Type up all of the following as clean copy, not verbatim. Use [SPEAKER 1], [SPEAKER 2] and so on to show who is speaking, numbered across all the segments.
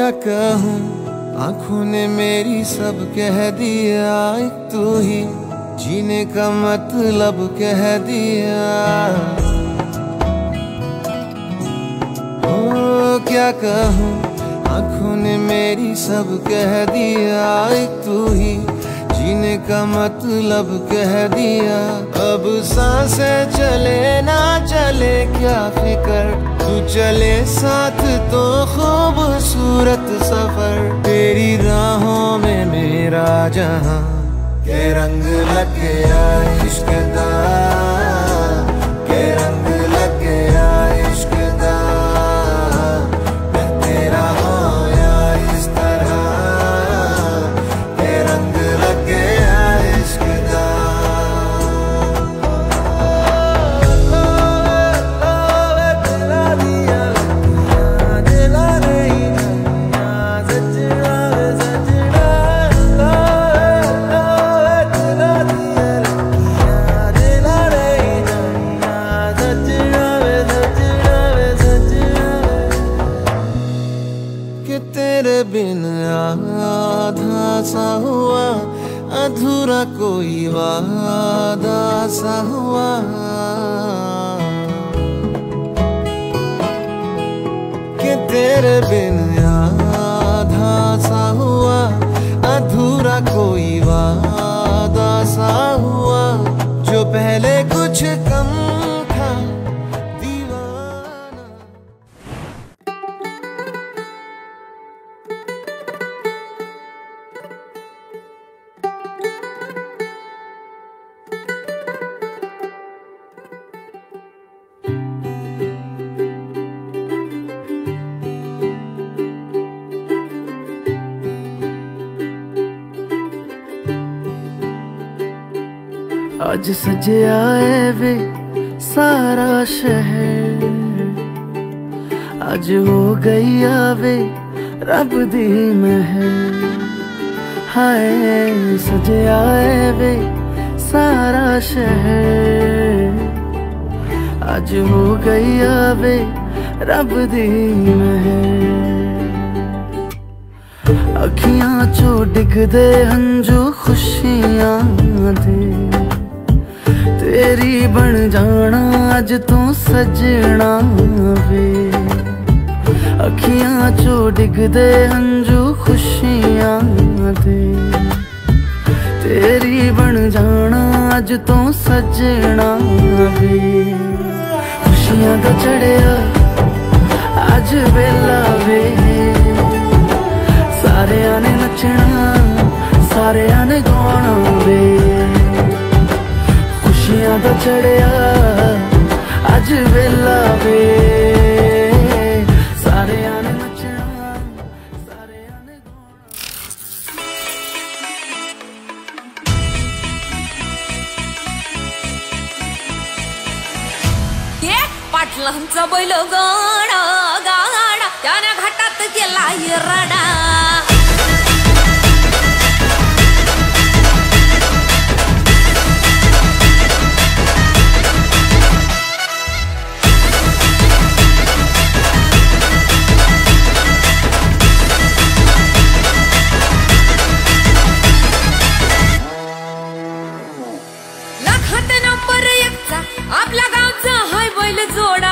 [SPEAKER 1] क्या कहूँ, आँखों ने मेरी सब कह दिया, एक तू ही जीने का मतलब कह दिया। ओ क्या कहूँ, आँखों ने मेरी सब कह दिया, एक तू ही जीने का मतलब कह दिया। अब सांसें चले ना चले क्या फिकर, तू चले साथ तो खूबसूरत सफर। तेरी राहों में मेरा जहां के रंग लग गया इश्क दा, के रंग लग गया इश्क दा। मैं तेरा होया इस तरह, के रंग लग गया इश्क दा। तेरे बिन आधा सा हुआ, अधूरा कोई वादा सा हुआ। कि तेरे बिन आधा सा हुआ, अधूरा कोई वादा सा हुआ। जो पहले कुछ कम था दीवाना।
[SPEAKER 2] आज सजया है वे सारा शहर, आज हो गई आवे रब दी महर। हाय सजया है वे सारा शहर, आज हो गई आवे रब दी महर। अखियां चो डिगदे हंजू खुशियां दे, तेरी बन जाना अज तू सजना वे। अखियां चो डिगदे हंजू खुशियां दे, तेरी बन जाना अज तू सजना वे। खुशियां दा चढ़िया अज वेला वे, सारियां ने नचना सारियां ने गाना वे। खुशियां दा चढ़िया अज वेला वे, सारियां ने नचना सारियां ने गाना।
[SPEAKER 3] पाटलांचा बैल गाडा गाडा, त्याने घाटात गेला रडा। लाखात नंबर एकचा आपल्या गावचा हाय बैल जोडा।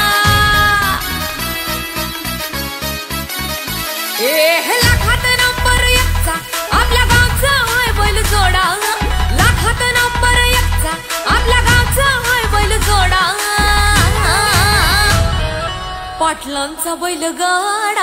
[SPEAKER 3] लाखात नंबर एकचा आपल्या गावचा हाय बैल जोडा। लाखात नंबर एकचा आपल्या गावचा हाय बैल जोडा। पाटलांचा बैल गाडा,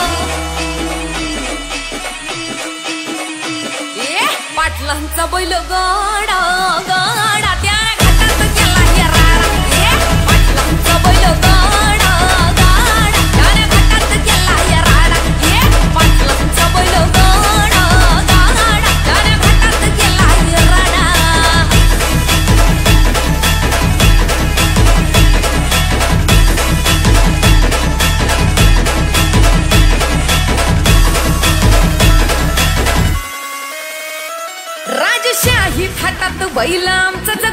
[SPEAKER 3] पाटलांचा बैल गाडा गाडा, त्याने घाटात गेला राडा। पाटलांचा बैल गाडा गाडा, त्याने घाटात गेला राडा। पाटलांचा बैल गाडा गाडा, त्याने घाटात गेला राडा। राजशाही थाटात बैल आमचं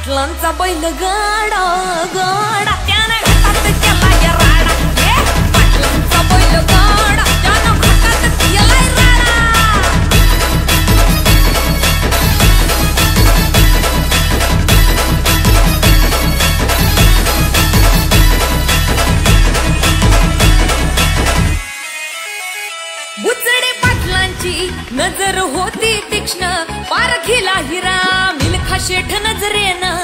[SPEAKER 3] पाटलांचा बैल गाडा गाडा त्यानं घाटात केला या राडा पाटलांचा बैल गाडा त्यानं घाटात केलाय राडा बुचडे पाटलांची नजर होती तीक्ष्ण पारखीला हिरा मिल्खा शेठ नजरेनं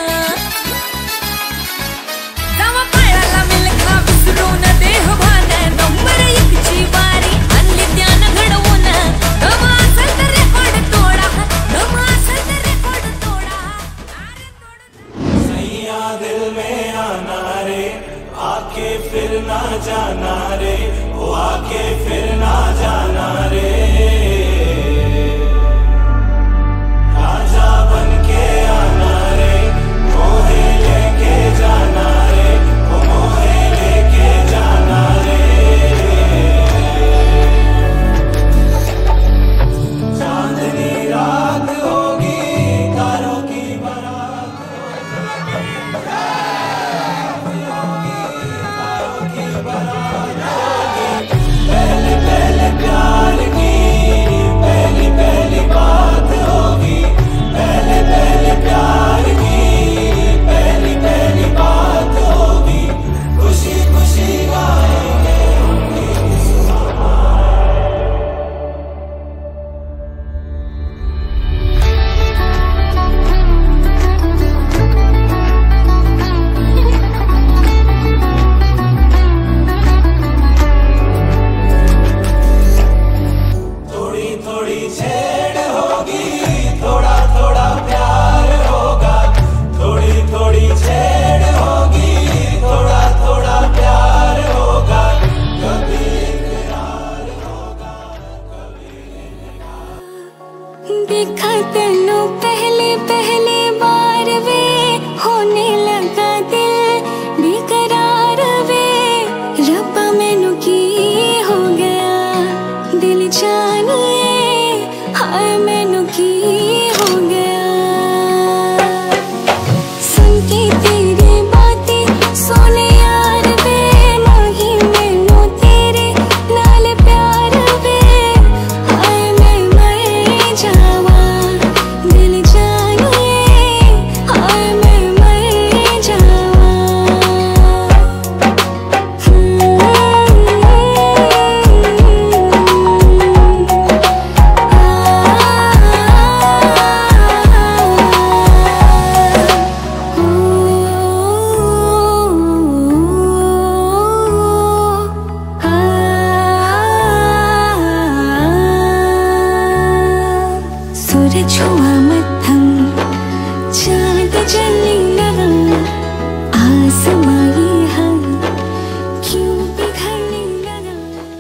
[SPEAKER 3] जावा पायाला मिल्खा विसरून देहभान नंबर 1 ची बारी आणली त्यानं घडवून दम असेल तर रेकॉर्ड तोडा दम असेल तर रेकॉर्ड तोडा
[SPEAKER 4] सैया दिल में आना रे आके फिर ना जाना रे ओ आके फिर ना जाना रे राजा बन के आना रे मोहे लेके जाना रे ओ मोहे लेके जाना रे चांदनी रात होगी तारों की बारात पहले पहले प्यार की पहली पहली बात होगी पहले पहले प्यार की पहली पहली बात होगी खुशी खुशी गाएंगे थोड़ी थोड़ी छेड़ होगी थोड़ा थोड़ा प्यार होगा थोड़ी थोड़ी छेड़ होगी थोड़ा थोड़ा प्यार होगा कभी इकरार होगा
[SPEAKER 5] देखा तेनू पहले पहले बार वे होने लगा दिल बेकरार वे रब्बा मैनू की हो गया दिल जानिए हाय मैनू की हो गया सुन के तेरी बातें सोने यार वे नहीं मैनू तेरे नाल प्यार वे हाय मैं मर जावा दिल जानिए हाय मैं मर जावा सूरज हुआ मध्यम चांद जलने लगा आसमां ये हम क्यों बिखरने लगा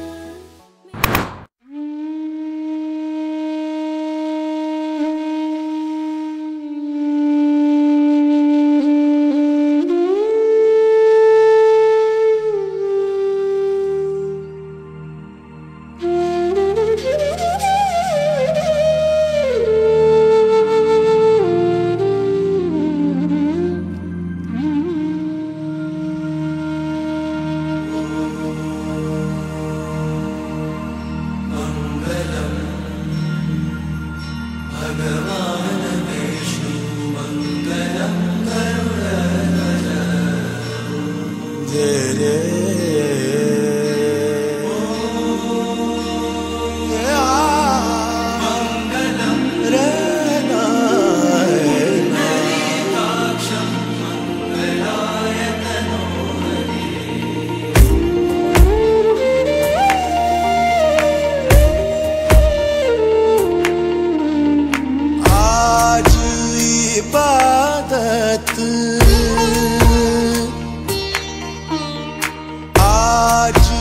[SPEAKER 1] आज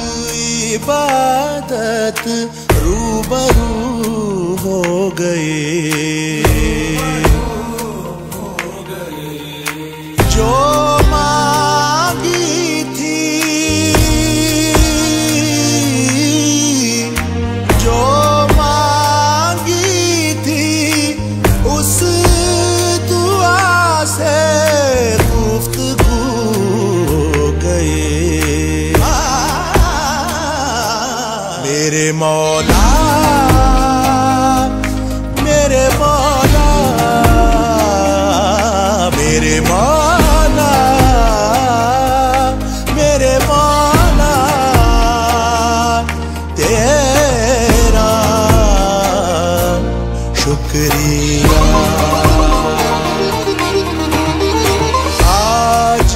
[SPEAKER 1] इबादत रूबरू हो गए जो मांगी थी जो मांगी थी उस दुआ से मेरे मौला मेरे मौला मेरे मौला मेरे मौला तेरा शुक्रिया। आज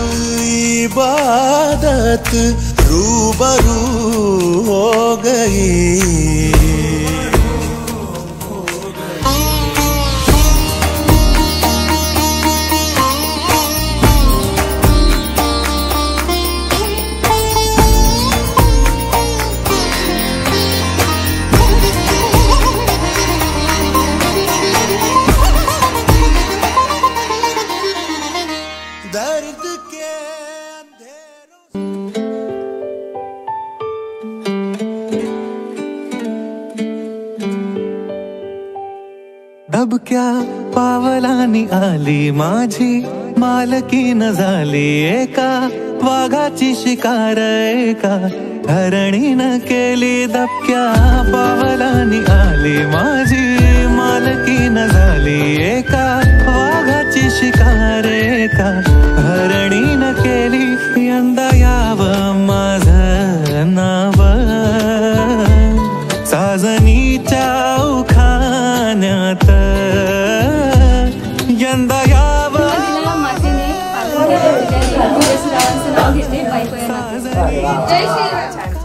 [SPEAKER 1] इबादत रूबरू हो गई। दर्द के अब क्या पावलानी आली माझी मालकी न झाली एका वाघाची शिकार एका हरणीनं केली दबक्या। पावलानी आली माझी मालकी न झाली एका वाघाची शिकार एका हरणीनं केली। यंदा यावं माझं नाव साजनीच्या उखाण्यात यंदा यावं।
[SPEAKER 6] मातेने पालखी नाव घेते बायको या नाते. जय श्रीराम.